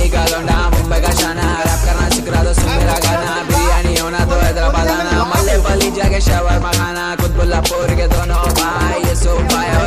दिल्ली का लौंडा मुंबई का शाना, रैप करना सीख रहा तो सुन मेरा गाना, बिरयानी होना तो हैदराबाद आना, मल्ले वाली जाके शवरमा खाना, कुतुबुल्लापुर के दोनों भाई ये सो भाई